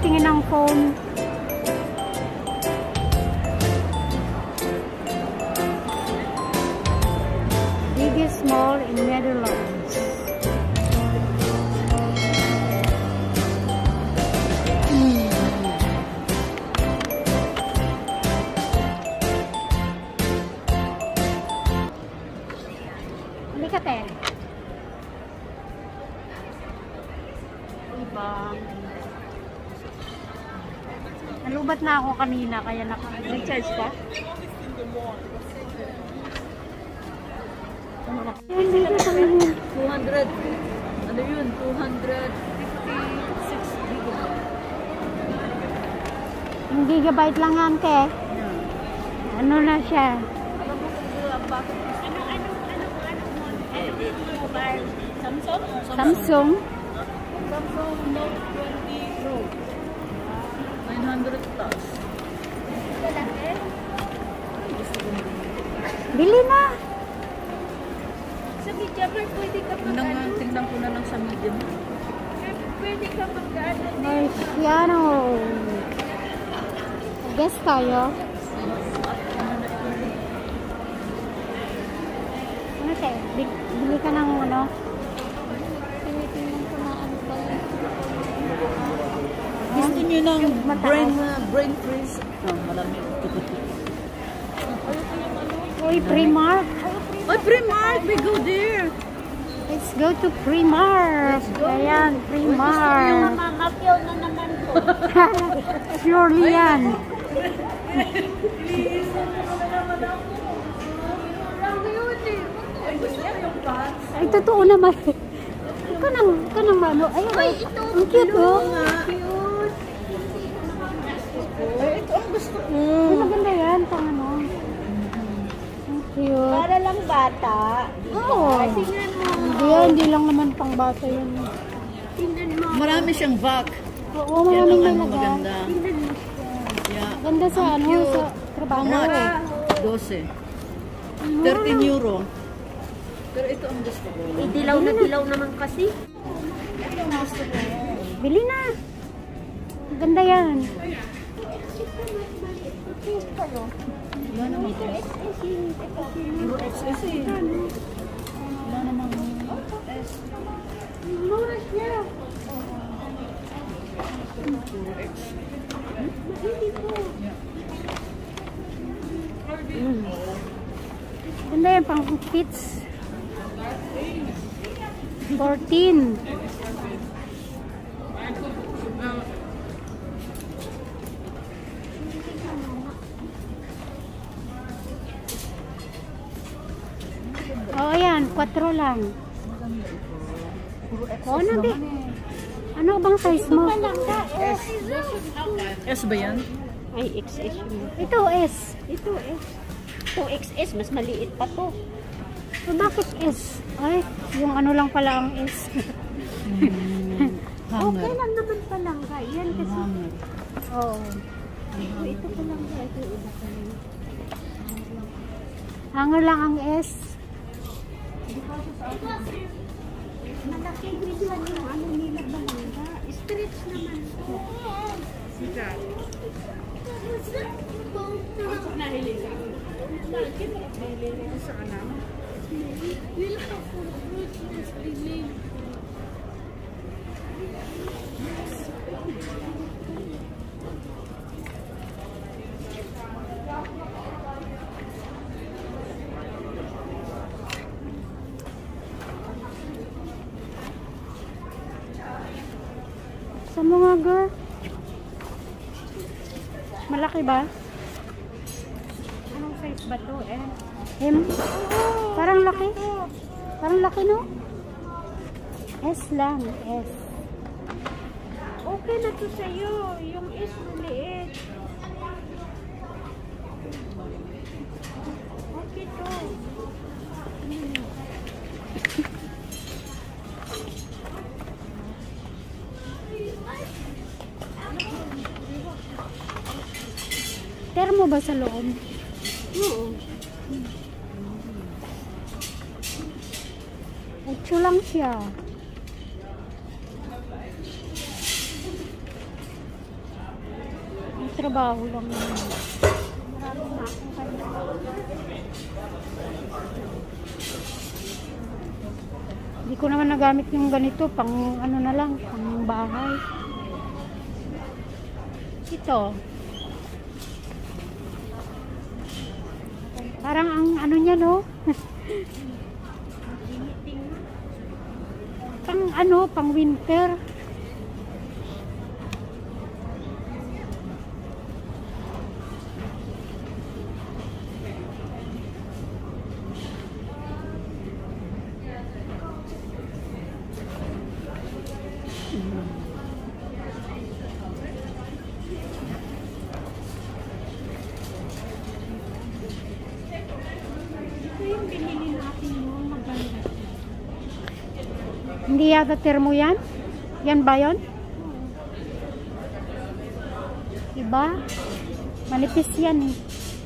tingin ng phone. Biggest mall in Netherlands. Halika, te. Ibang. Nalubat na ako kanina, kaya nag-charge ka? Hindi ka sa 200. Ano yun? 256 gigabyte. Yung gigabyte lang yan, te. Ano na siya? Samsung? Samsung? Samsung Note 20 Pro. 900 plus. Bili na! Sa medium, pwede ka mag-ano. Tingnan ko na lang sa medium. Pwede ka mag-ano. Marciano. Guess tayo. Ano tayo? Bili ka ng ano? Tinitingnan ko na ano ba yun. Gusto nyo ng brain freeze? Malamig. Uy, Primark. Oh, Primark! We go there! Let's go to Primark. Ayan, Primark. Mamamapil na naman po. Surely yan. Ay, totoo naman. Kanang ano. Ay, ito. ang cute, oh. Ay, ito ang gusto ko. Ay, maganda yan. Pang ano. Ang cute. Para lang bata. Oo. Tingnan mo. Hindi lang naman pang bata yun. Tingnan mo. Marami siyang vac. Oo, maraming Yan ang nalagay. maganda. Tingnan mo. Yeah. Ganda sa ano, cute. sa trabaho. How much? 12. 13 euro. Pero ito ang gusto ko. Dilaw na dilaw naman kasi. Ito ang gusto ko. Bili na. Ganda yan. Wala namang S. Puro XS eh. Wala namang S. Mura siya. Puro X. Ganda yan, pang kids. 14. Oh, ayan, 4 lang. Oh, ano bang size mo? S ba yan? Ay, XS yun. Ito, S. Ito eh. 2XS, mas maliit pa to. So, bakit S? Ay, yung ano lang pala ang S. Okay lang naman palangga. Yan kasi. Hanger. Oo. Ito palangga. Ito yung iba pa rin. Hanger lang ang S. Malaki din lang yung ano nila palangga. Stretch naman to. Sikat. Nahilig ka. Bakit? Nahilig ka sa kanam? Will ka po. Nahilig. Sa mga girl. Malaki ba? Anong size ba to eh? M? Parang laki. Parang laki, no? S lang. S. Okay na to sa'yo. Yung is maliit. Okay to. Termo ba sa loob? Oo. 8 lang siya. trabaho lang naman. Marami na akong kanya. Hindi ko naman nagamit yung ganito, pang ano na lang, pang bahay. Ito. Parang ang ano niya, no? Pang ano, pang winter. Ito yung binili natin noon, maganda. Hindi yata termo yan? Yan ba yun? Iba? Manipis yan eh.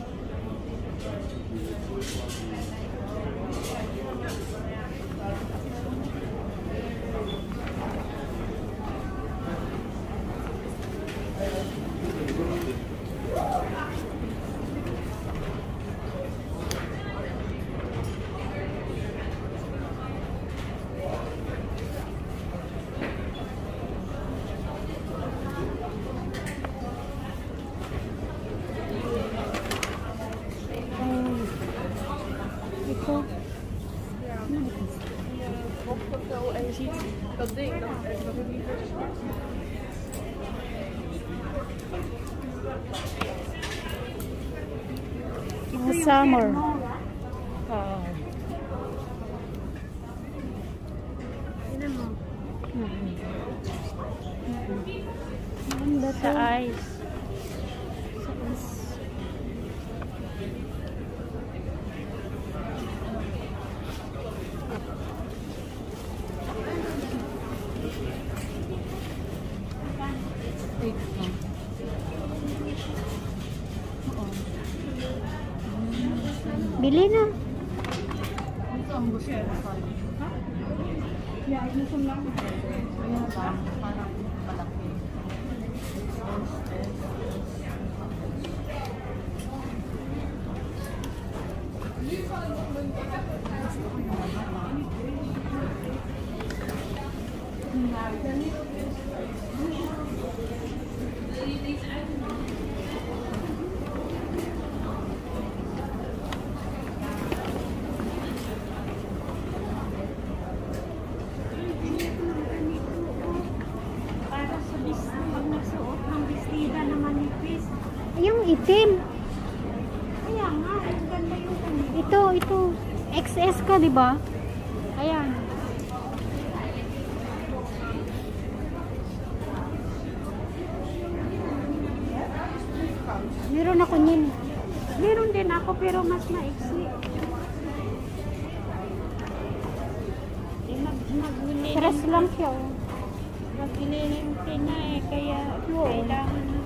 Ito. Yung summer. Oo. Tignan mo. Ganda Sa to. ice. Sa ice. Bili na. Ito ang gusto ko pa. Yeah, ito lang. Ayan ba? Parang malaki. Para sa pag nagsuot ng bestida na manipis. Yung itim. Kaya nga, ang ganda yung kanila. Ito. XS ka, di ba? Ayan. Meron ako niyan. Meron din ako pero mas maiksi. Magbili Stress lang siya. Oh. maglilinte na eh, kaya kailangan na.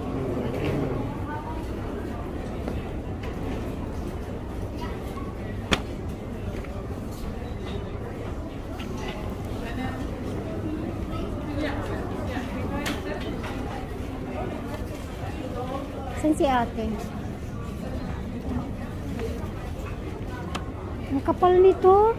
Saan si ate? Ang kapal nito.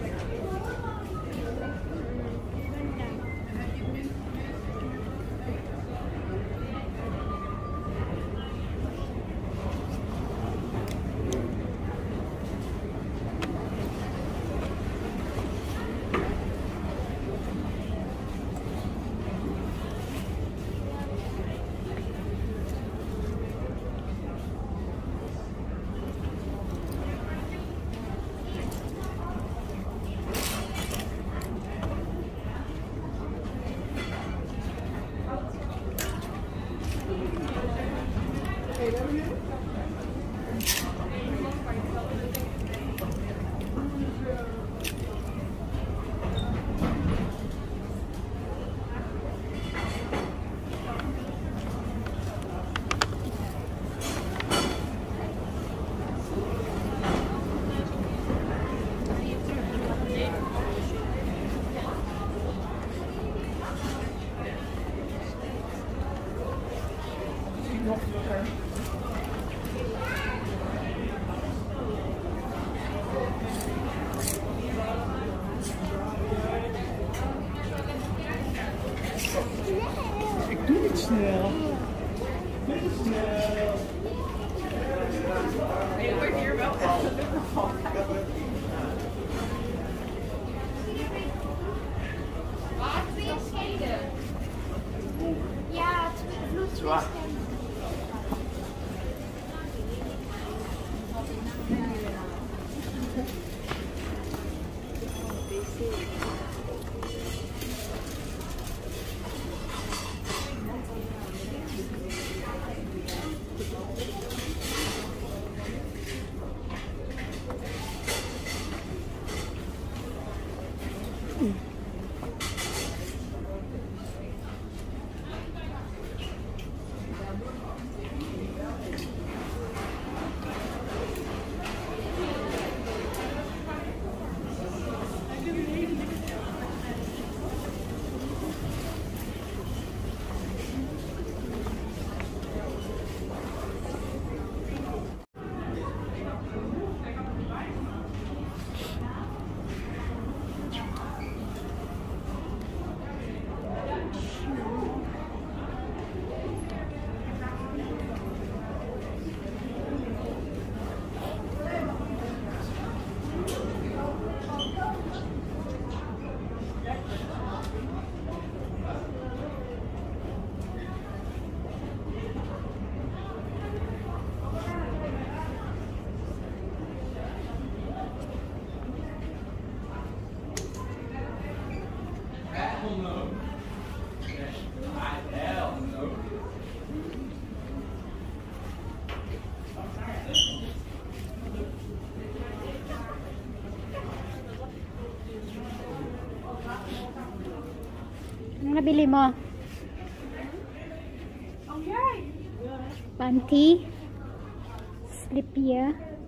smell. Ja, Bluetooth. Ano nabili mo? Panty? Slipia?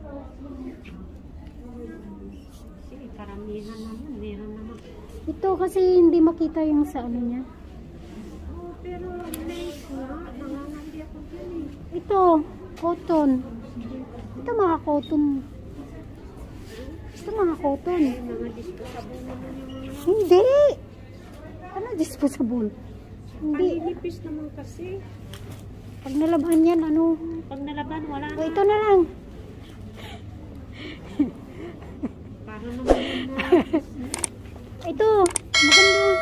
Sige, karamihan naman. Meron naman. Ito kasi hindi makita yung sa ano niya. Oh, pero lace nga. Nangangali ako dyan eh. Ito, cotton. Ito mga cotton. Ito mga cotton. Mga disposable naman yung mga... Hindi! Ano disposable? Hindi. Panginipis naman kasi. Pag nalaban yan, ano? Pag nalaban, wala O, na. ito na lang. Para naman yung mga... Ito, maganda.